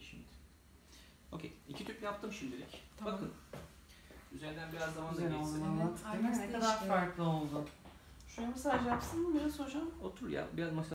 şimdi. Okey. 2 tüp yaptım şimdilik. Tamam. Bakın. Üzerinden biraz zaman da Güzel oldu geçsin. anlat. Değil mi? Ne kadar farklı oldu. Şuraya masaj yapsın mı biraz hocam? Otur ya. Biraz masaj